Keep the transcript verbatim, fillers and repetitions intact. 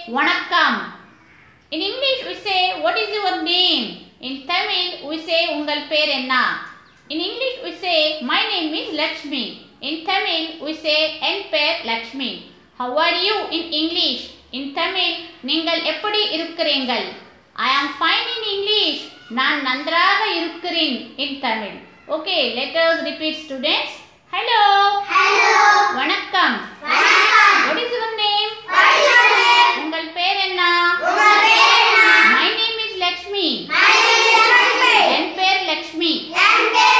வணக்கம். In English we say what is your name? In Tamil we say ungal per enna. In English we say my name is Lakshmi. In Tamil we say en per Lakshmi. How are you in English? In Tamil நீங்கள் எப்படி இருக்கிறீர்கள்? I am fine in English. நான் நன்றாக இருக்கிறேன் in Tamil. Okay, let us repeat students. Hello. Hello. வணக்கம். வணக்கம். What is your name? What is your name? உங்கள் பேர் என்ன? உங்கள் பேர் என்ன? My name is Lakshmi. My name is Lakshmi. என் பேர் லக்ஷ்மி. என் பேர்